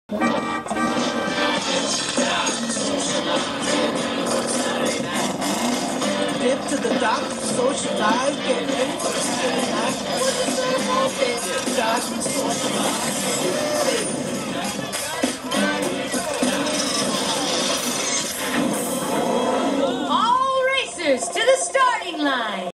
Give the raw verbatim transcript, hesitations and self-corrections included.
Dip to the dock, social dive, get ready for the